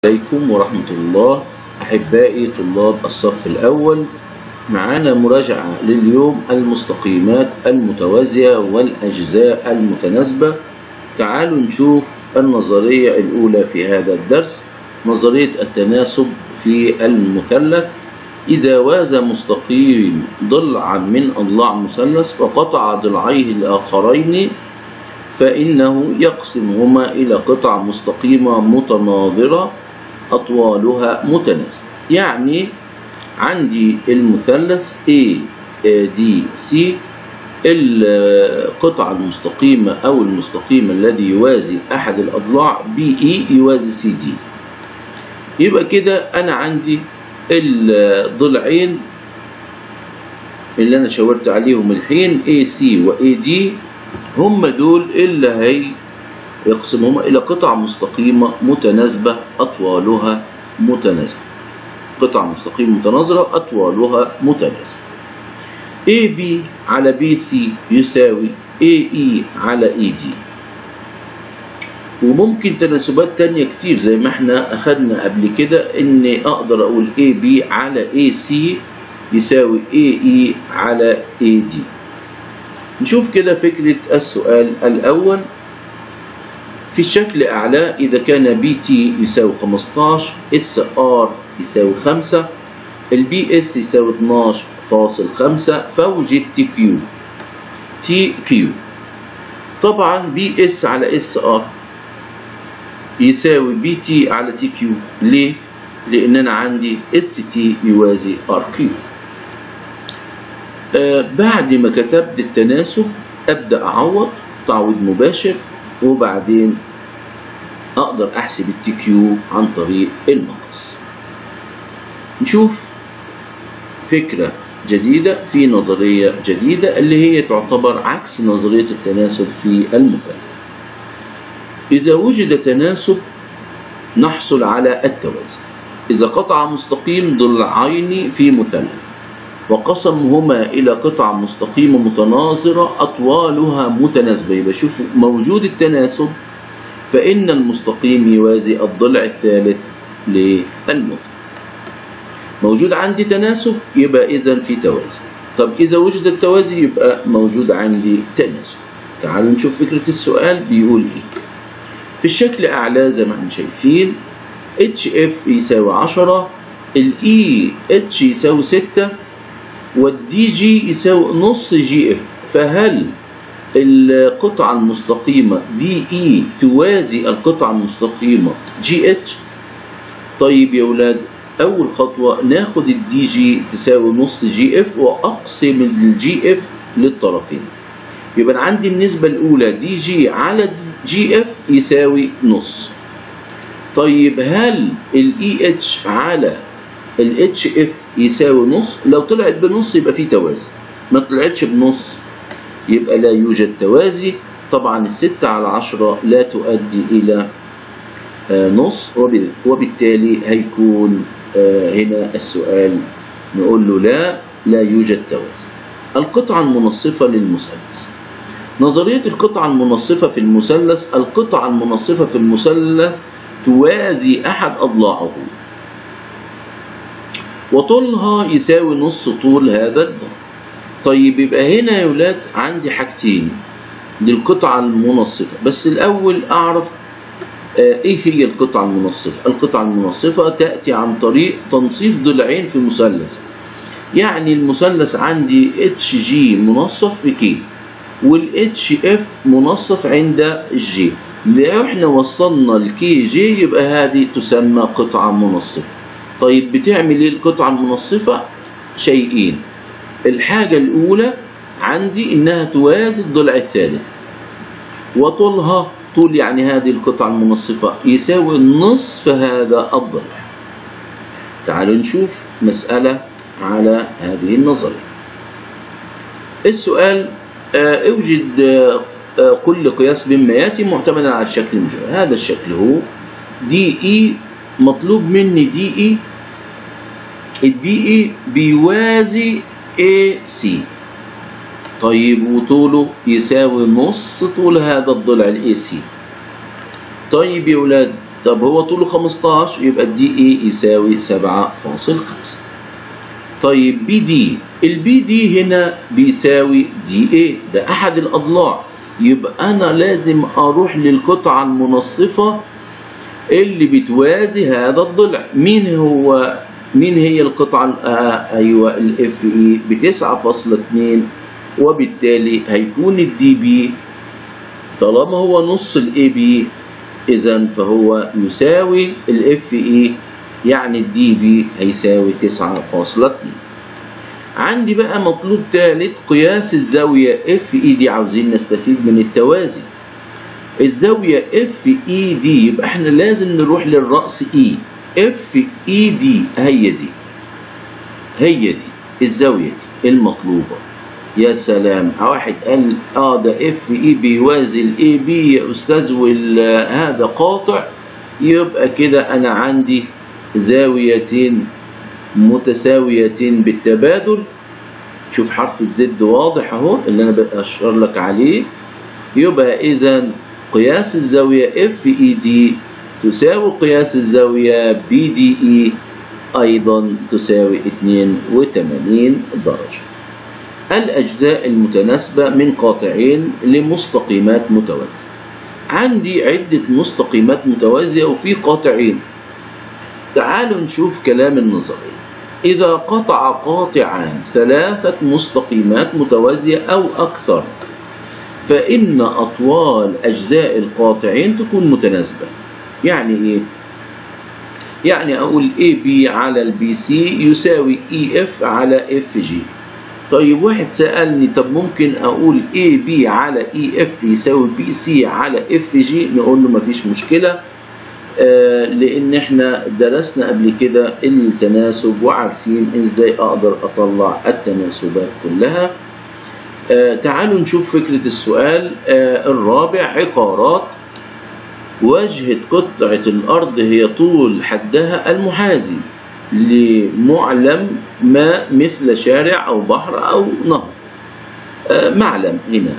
عليكم ورحمة الله أحبائي طلاب الصف الأول. معانا مراجعة لليوم المستقيمات المتوازية والأجزاء المتناسبة. تعالوا نشوف النظرية الأولى في هذا الدرس، نظرية التناسب في المثلث. إذا وازى مستقيم ضلعا من أضلاع مثلث وقطع ضلعيه الآخرين فإنه يقسمهما إلى قطع مستقيمة متناظرة أطوالها متناسبة. يعني عندي المثلث ADC، القطعة المستقيمة أو المستقيم الذي يوازي أحد الأضلاع BE يوازي CD. يبقى كده أنا عندي الضلعين اللي أنا شاورت عليهم الحين AC و AD، هم دول اللي يقسمهما إلى قطع مستقيمة متناسبة أطوالها متناسبة. قطع مستقيمة متناظرة أطوالها متناسبة. AB على BC يساوي AE على AD. وممكن تناسبات تانية كتير زي ما احنا أخدنا قبل كده، إن أقدر أقول AB على AC يساوي AE على AD. نشوف كده فكرة السؤال الأول. في الشكل أعلى إذا كان BT يساوي 15، SR يساوي 5، الBS يساوي 12.5، فوجد TQ. طبعا BS على SR يساوي BT على TQ. ليه؟ لأن أنا عندي ST يوازي RQ. بعد ما كتبت التناسب أبدأ أعوض تعويض مباشر، وبعدين أقدر أحسب الTQ عن طريق المقص. نشوف فكرة جديدة في نظرية جديدة اللي هي تعتبر عكس نظرية التناسب في المثلث. إذا وجد تناسب نحصل على التوازي. إذا قطع مستقيم ضلعين في مثلث وقسمهما إلى قطع مستقيمة متناظرة أطوالها متناسبة، يبقى شوفوا موجود التناسب، فإن المستقيم يوازي الضلع الثالث للمثلث. موجود عندي تناسب يبقى إذن في توازي. طب إذا وجد التوازي يبقى موجود عندي تناسب. تعالوا نشوف فكرة السؤال بيقول إيه. في الشكل أعلى زي ما احنا شايفين HF يساوي 10، EH يساوي 6، والDG يساوي نص GF. فهل القطعة المستقيمة DE توازي القطعة المستقيمة GH؟ طيب يا ولاد، أول خطوة ناخد الDG تساوي نص GF وأقسم الGF للطرفين. يبقى أنا عندي النسبة الأولى DG على GF يساوي نص. طيب هل EH على HF يساوي نص؟ لو طلعت بنص يبقى في توازي، ما طلعتش بنص يبقى لا يوجد توازي. طبعا 6 على 10 لا تؤدي إلى نص، وبالتالي هيكون هنا السؤال نقول له لا يوجد توازي. القطعة المنصفة للمثلث. نظرية القطعة المنصفة في المثلث. القطعة المنصفة في المثلث توازي أحد أضلاعه وطولها يساوي نص طول هذا الضلع. طيب يبقى هنا يا ولاد عندي حاجتين، دي القطعة المنصفة. بس الأول أعرف إيه هي القطعة المنصفة. القطعة المنصفة تأتي عن طريق تنصيف ضلعين في مثلث. يعني المثلث عندي HG منصف في K والHF منصف عند G. لو احنا وصلنا لكي جي يبقى هذه تسمى قطعة منصفة. طيب بتعمل ايه القطعة المنصفة؟ شيئين. الحاجة الأولى عندي إنها توازي الضلع الثالث، وطولها طول يعني هذه القطعة المنصفة يساوي نصف هذا الضلع. تعالوا نشوف مسألة على هذه النظرية. السؤال اوجد كل قياس مما يأتي معتمدا على الشكل المجرد. هذا الشكل هو DE. مطلوب مني DE، الDE بيوازي AC. طيب وطوله يساوي نص طول هذا الضلع الAC. طيب يا ولاد طب هو طوله 15 يبقى الدي اي يساوي 7.5. طيب بي دي، البي دي هنا بيساوي دي اي، ده احد الاضلاع، يبقى انا لازم اروح للقطعة المنصفة اللي بتوازي هذا الضلع. مين هي القطعة؟ ايوه الاف اي ب 9.2، وبالتالي هيكون الدي بي طالما هو نص الاي بي اذا فهو يساوي الاف اي، يعني الدي بي هيساوي 9.2. عندي بقى مطلوب ثالث قياس الزاوية اف اي دي، عاوزين نستفيد من التوازي. الزاوية اف اي دي يبقى احنا لازم نروح للرأس اي، اف اي دي هي دي الزاوية دي المطلوبة. يا سلام، واحد قال ده اف اي بيوازي الاي بي يا استاذ هذا قاطع، يبقى كده انا عندي زاويتين متساويتين بالتبادل. شوف حرف الزد واضح اهو اللي انا بأشر لك عليه. يبقى اذا قياس الزاوية اف اي دي تساوي قياس الزاوية بي دي اي ايضا تساوي 82 درجة. الأجزاء المتناسبة من قاطعين لمستقيمات متوازية. عندي عدة مستقيمات متوازية وفي قاطعين. تعالوا نشوف كلام النظرية. إذا قطع قاطعان 3 مستقيمات متوازية أو أكثر فإن أطوال أجزاء القاطعين تكون متناسبة. يعني إيه؟ يعني أقول AB على الBC يساوي EF على FG. طيب واحد سألني طب ممكن أقول AB على EF يساوي BC على FG؟ نقول له مفيش مشكلة، لأن احنا درسنا قبل كده التناسب وعارفين ازاي أقدر أطلع التناسبات كلها. تعالوا نشوف فكرة السؤال الرابع. عقارات واجهة قطعة الأرض هي طول حدها المحاذي لمعلم ما مثل شارع أو بحر أو نهر. معلم هنا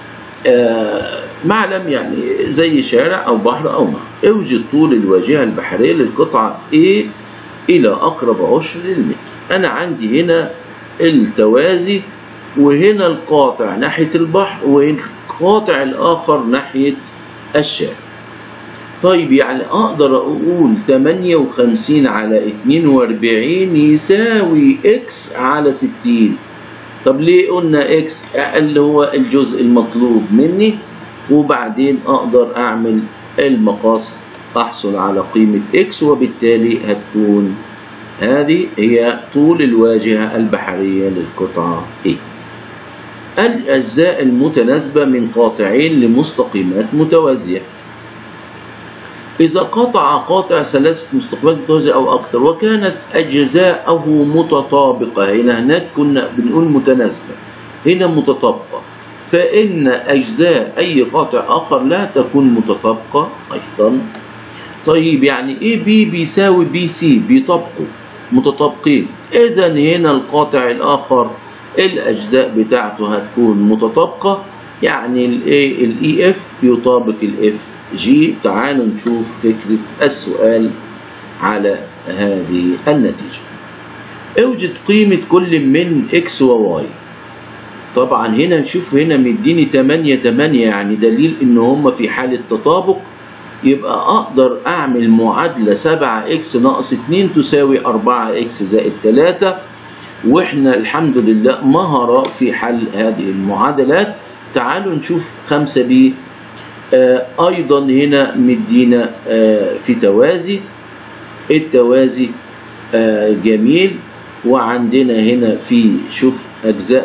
معلم يعني زي شارع أو بحر أو نهر. اوجد طول الواجهة البحرية للقطعة A إلى أقرب عشر للمتر. أنا عندي هنا التوازي وهنا القاطع ناحية البحر والقاطع الآخر ناحية الشارع. طيب يعني أقدر أقول 58 على 42 يساوي إكس على 60. طب ليه قلنا إكس؟ اللي هو الجزء المطلوب مني، وبعدين أقدر أعمل المقاس أحصل على قيمة إكس، وبالتالي هتكون هذه هي طول الواجهة البحرية للقطعة A. الأجزاء المتناسبة من قاطعين لمستقيمات متوازية. إذا قطع قاطع 3 مستقيمات متوازية أو أكثر وكانت أجزاءه متطابقة، هناك كنا بنقول متناسبة، هنا متطابقة، فإن أجزاء أي قاطع آخر لا تكون متطابقة أيضا. طيب يعني AB بيساوي BC بيطابقوا متطابقين، إذا هنا القاطع الآخر الأجزاء بتاعته هتكون متطابقة، يعني ال EF يطابق ال FG. تعالوا نشوف فكرة السؤال على هذه النتيجة. اوجد قيمة كل من X و Y. طبعا هنا نشوف هنا مديني 8 يعني دليل إن هما في حالة تطابق، يبقى أقدر أعمل معادلة 7x ناقص 2 تساوي 4x زائد 3، وإحنا الحمد لله مهرة في حل هذه المعادلات. تعالوا نشوف 5b. أيضا هنا مدينا في توازي، التوازي جميل، وعندنا هنا في شوف أجزاء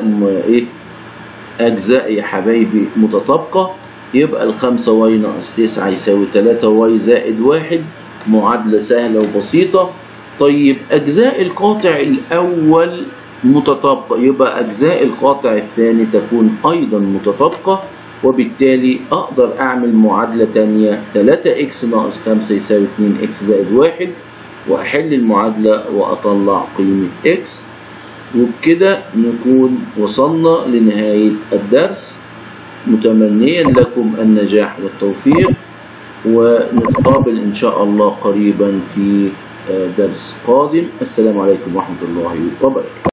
أجزاء يا حبايبي متطابقة، يبقى 5y ناقص 9 يساوي 3y زائد 1. معادلة سهلة وبسيطة. طيب أجزاء القاطع الأول متطابقة، يبقى أجزاء القاطع الثاني تكون أيضا متطابقة، وبالتالي أقدر أعمل معادلة تانية 3x ناقص 5 يساوي 2x زائد 1، وأحل المعادلة وأطلع قيمة x. وبكده نكون وصلنا لنهاية الدرس، متمنيا لكم النجاح والتوفيق. ونتقابل إن شاء الله قريبا في درس قادم. السلام عليكم ورحمة الله وبركاته.